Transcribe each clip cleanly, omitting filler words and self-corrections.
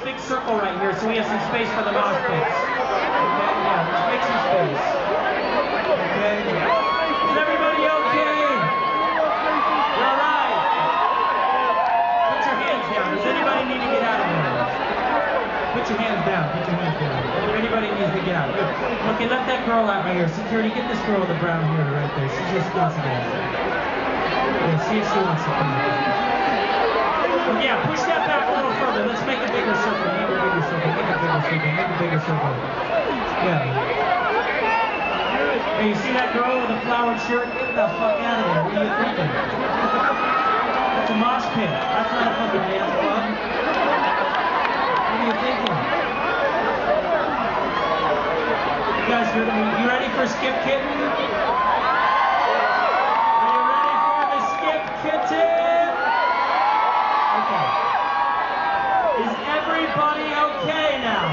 big circle right here so we have some space for the mosh pits. Okay, yeah, let's make some space. Okay. Is everybody okay? You're all right. Put your hands down. Does anybody need to get out of here? Put your hands down. Put your hands down. If anybody needs to get out. Good. Okay, let that girl out right here. Security, get this girl with the brown hair right there. She just wants to get out. Yeah, see if she wants to come out. Yeah, push that back a little further. Let's make a bigger circle. Make a bigger circle. Make a bigger circle. Make a bigger circle. Yeah. Hey, you see that girl with a flowered shirt? Get the fuck out of there. What are you thinking? It's a mosh pit. That's not a fucking dance club. What are you thinking? You guys heard me? You ready for Skip Kitten? Are you ready for the Skip Kitten? Is everybody okay now?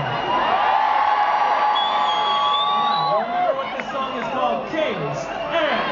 Alright, remember what this song is called? Kings and